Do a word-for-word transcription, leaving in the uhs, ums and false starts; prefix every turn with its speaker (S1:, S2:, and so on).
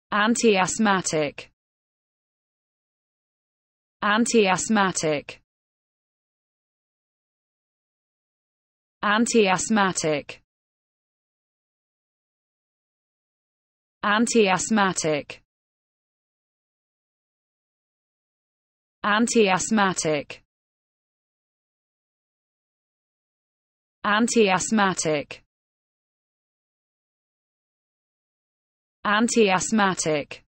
S1: antiasthmatic, antiasthmatic, antiasthmatic, antiasthmatic, antiasthmatic, antiasthmatic, antiasthmatic,